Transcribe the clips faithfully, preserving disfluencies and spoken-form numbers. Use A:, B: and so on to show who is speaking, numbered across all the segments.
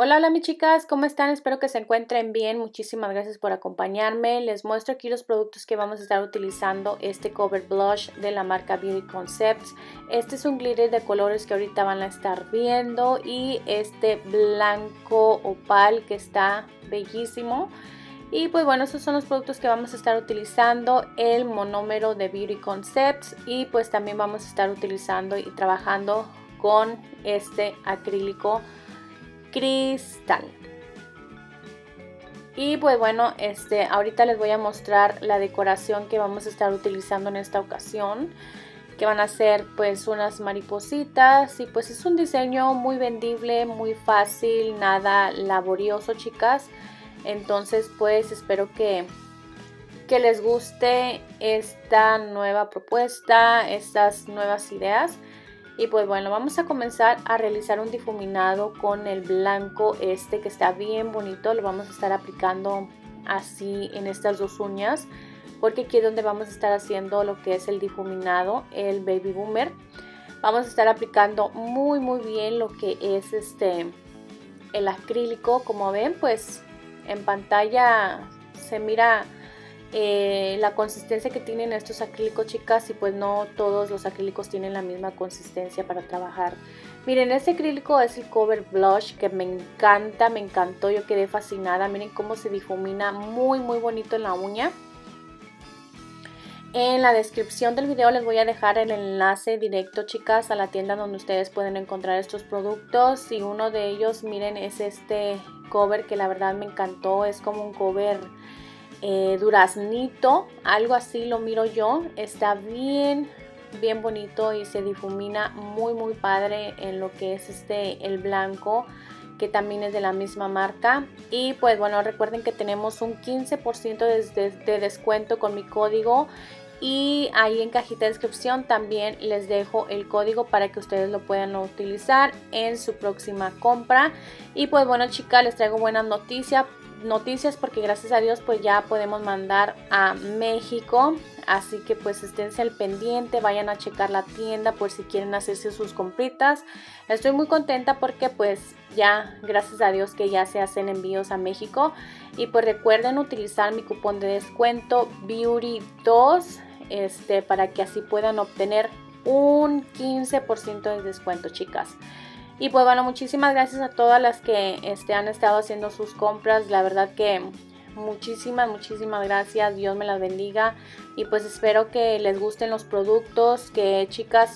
A: Hola, hola mis chicas, ¿cómo están? Espero que se encuentren bien. Muchísimas gracias por acompañarme. Les muestro aquí los productos que vamos a estar utilizando. Este Cover Blush de la marca Beauty Concepts. Este es un glitter de colores que ahorita van a estar viendo. Y este blanco opal que está bellísimo. Y pues bueno, estos son los productos que vamos a estar utilizando. El monómero de Beauty Concepts. Y pues también vamos a estar utilizando y trabajando con este acrílico cristal. Y pues bueno, este ahorita les voy a mostrar la decoración que vamos a estar utilizando en esta ocasión, que van a ser pues unas maripositas. Y pues es un diseño muy vendible, muy fácil, nada laborioso, chicas. Entonces pues espero que que les guste esta nueva propuesta, estas nuevas ideas. Y pues bueno, vamos a comenzar a realizar un difuminado con el blanco este que está bien bonito. Lo vamos a estar aplicando así en estas dos uñas, porque aquí es donde vamos a estar haciendo lo que es el difuminado, el Baby Boomer. Vamos a estar aplicando muy muy bien lo que es este el acrílico. Como ven, pues en pantalla se mira Eh, la consistencia que tienen estos acrílicos, chicas, y pues no todos los acrílicos tienen la misma consistencia para trabajar. Miren, este acrílico es el Cover Blush, que me encanta, me encantó, yo quedé fascinada. Miren cómo se difumina muy muy bonito en la uña. En la descripción del video les voy a dejar el enlace directo, chicas, a la tienda donde ustedes pueden encontrar estos productos. Y uno de ellos, miren, es este cover que la verdad me encantó. Es como un cover Eh, duraznito, algo así lo miro yo. Está bien bien bonito y se difumina muy muy padre en lo que es este el blanco, que también es de la misma marca. Y pues bueno, recuerden que tenemos un quince por ciento de, de, de descuento con mi código, y ahí en cajita de descripción también les dejo el código para que ustedes lo puedan utilizar en su próxima compra. Y pues bueno, chicas, les traigo buenas noticias noticias porque gracias a Dios pues ya podemos mandar a México. Así que pues esténse al pendiente, vayan a checar la tienda por si quieren hacerse sus compritas. Estoy muy contenta porque pues ya gracias a Dios que ya se hacen envíos a México. Y pues recuerden utilizar mi cupón de descuento Beauty dos, este, para que así puedan obtener un quince por ciento de descuento, chicas. Y pues bueno, muchísimas gracias a todas las que este, han estado haciendo sus compras. La verdad que muchísimas, muchísimas gracias. Dios me las bendiga. Y pues espero que les gusten los productos, que chicas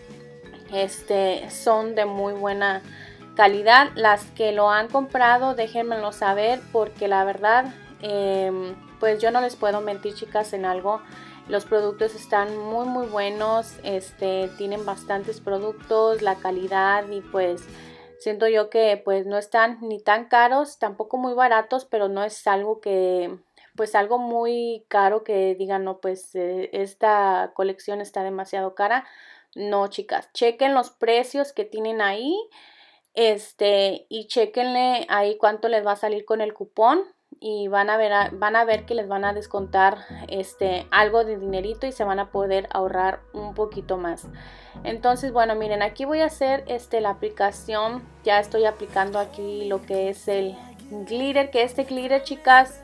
A: este, son de muy buena calidad. Las que lo han comprado, déjenmelo saber, porque la verdad eh, pues yo no les puedo mentir, chicas, en algo. Los productos están muy muy buenos, este, tienen bastantes productos, la calidad, y pues siento yo que pues no están ni tan caros, tampoco muy baratos, pero no es algo que, pues algo muy caro que digan, no, pues eh, esta colección está demasiado cara. No, chicas, chequen los precios que tienen ahí, este, y chequenle ahí cuánto les va a salir con el cupón. Y van a ver van a ver que les van a descontar este algo de dinerito y se van a poder ahorrar un poquito más. Entonces bueno, miren, aquí voy a hacer este la aplicación. Ya estoy aplicando aquí lo que es el glitter, que este glitter, chicas,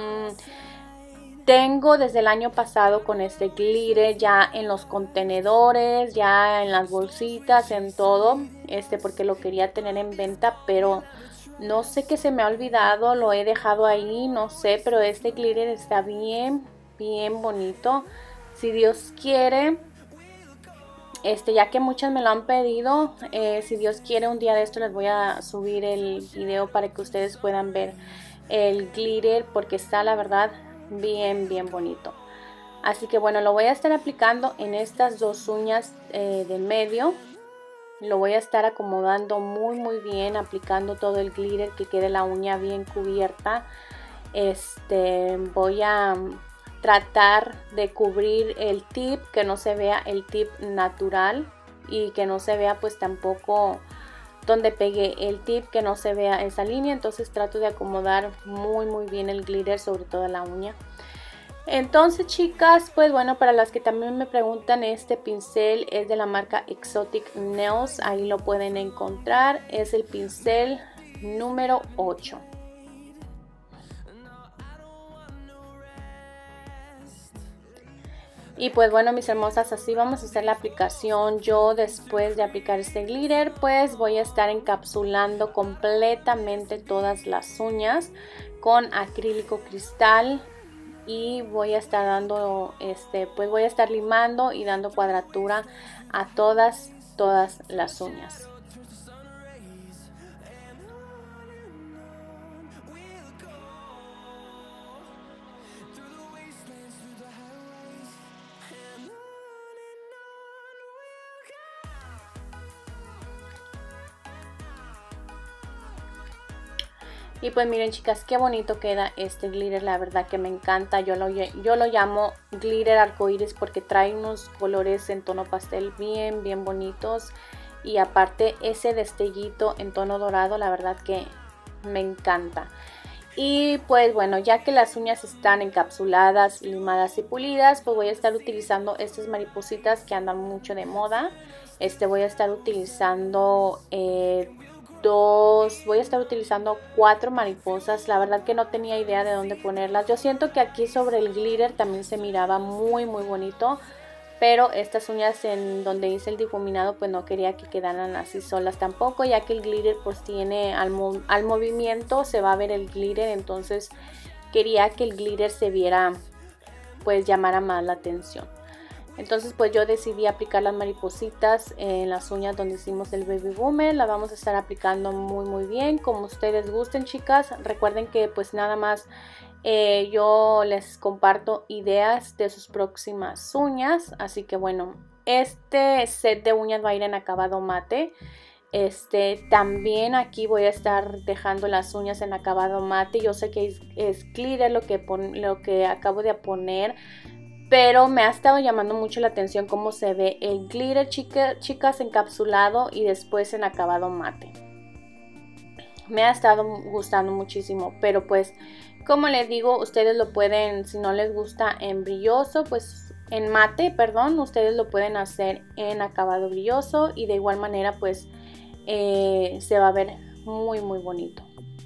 A: mmm, tengo desde el año pasado con este glitter ya en los contenedores, ya en las bolsitas, en todo, este porque lo quería tener en venta, pero no sé qué se me ha olvidado, lo he dejado ahí, no sé, pero este glitter está bien, bien bonito. Si Dios quiere, este, ya que muchas me lo han pedido, eh, si Dios quiere, un día de esto les voy a subir el video para que ustedes puedan ver el glitter, porque está la verdad bien, bien bonito. Así que bueno, lo voy a estar aplicando en estas dos uñas eh, de medio. Lo voy a estar acomodando muy muy bien, aplicando todo el glitter, que quede la uña bien cubierta. Este, voy a tratar de cubrir el tip, que no se vea el tip natural, y que no se vea pues tampoco donde pegué el tip, que no se vea esa línea. Entonces trato de acomodar muy muy bien el glitter sobre toda la uña. Entonces, chicas, pues bueno, para las que también me preguntan, este pincel es de la marca Exotic Nails, ahí lo pueden encontrar. Es el pincel número ocho. Y pues bueno, mis hermosas, así vamos a hacer la aplicación. Yo después de aplicar este glitter, pues voy a estar encapsulando completamente todas las uñas con acrílico cristal. Y voy a estar dando, este, pues voy a estar limando y dando cuadratura a todas, todas las uñas. Y pues miren, chicas, qué bonito queda este glitter, la verdad que me encanta. Yo lo, yo lo llamo glitter arcoíris porque trae unos colores en tono pastel bien, bien bonitos. Y aparte ese destellito en tono dorado, la verdad que me encanta. Y pues bueno, ya que las uñas están encapsuladas, limadas y pulidas, pues voy a estar utilizando estas maripositas que andan mucho de moda. Este voy a estar utilizando... Eh, Dos, voy a estar utilizando cuatro mariposas. La verdad que no tenía idea de dónde ponerlas. Yo siento que aquí sobre el glitter también se miraba muy muy bonito, pero estas uñas en donde hice el difuminado pues no quería que quedaran así solas tampoco, ya que el glitter pues tiene al, mo al movimiento se va a ver el glitter, entonces quería que el glitter se viera, pues llamara más la atención. Entonces pues yo decidí aplicar las maripositas en las uñas donde hicimos el baby boomer. La vamos a estar aplicando muy muy bien, como ustedes gusten, chicas. Recuerden que pues nada más eh, yo les comparto ideas de sus próximas uñas. Así que bueno, este set de uñas va a ir en acabado mate. Este, también aquí voy a estar dejando las uñas en acabado mate. Yo sé que es, es glitter lo que, pon, lo que acabo de poner, pero me ha estado llamando mucho la atención cómo se ve el glitter, chica, chicas, encapsulado y después en acabado mate. Me ha estado gustando muchísimo, pero pues como les digo, ustedes lo pueden, si no les gusta en brilloso, pues en mate, perdón, ustedes lo pueden hacer en acabado brilloso y de igual manera pues eh, se va a ver muy muy bonito.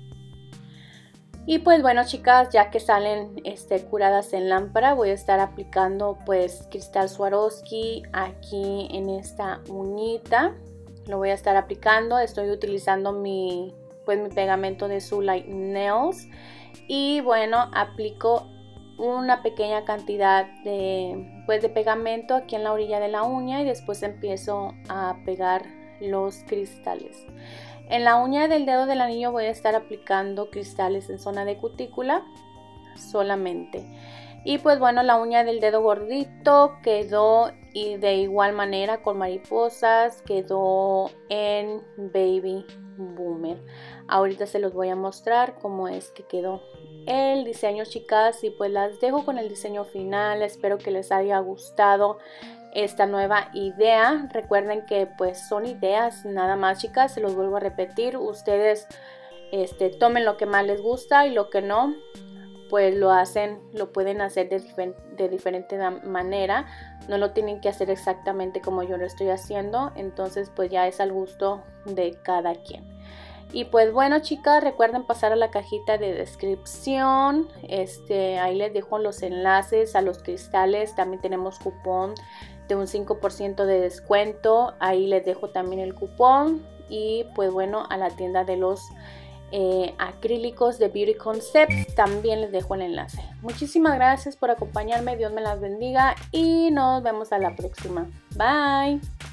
A: Y pues bueno, chicas, ya que salen este, curadas en lámpara, voy a estar aplicando pues cristal Swarovski aquí en esta uñita. Lo voy a estar aplicando, estoy utilizando mi, pues, mi pegamento de Soulite Nails. Y bueno, aplico una pequeña cantidad de, pues, de pegamento aquí en la orilla de la uña y después empiezo a pegar los cristales. En la uña del dedo del anillo voy a estar aplicando cristales en zona de cutícula solamente. Y pues bueno, la uña del dedo gordito quedó y de igual manera con mariposas, quedó en baby boomer. Ahorita se los voy a mostrar cómo es que quedó el diseño, chicas, y pues las dejo con el diseño final. Espero que les haya gustado esta nueva idea. Recuerden que pues son ideas nada más, chicas, se los vuelvo a repetir. Ustedes este, tomen lo que más les gusta y lo que no, pues lo hacen, lo pueden hacer de, difer de diferente manera. No lo tienen que hacer exactamente como yo lo estoy haciendo. Entonces pues ya es al gusto de cada quien. Y pues bueno, chicas, recuerden pasar a la cajita de descripción. Este, ahí les dejo los enlaces a los cristales. También tenemos cupón de un cinco por ciento de descuento. Ahí les dejo también el cupón. Y pues bueno, a la tienda de los eh, acrílicos de Beauty Concepts también les dejo el enlace. Muchísimas gracias por acompañarme. Dios me las bendiga y nos vemos a la próxima. Bye.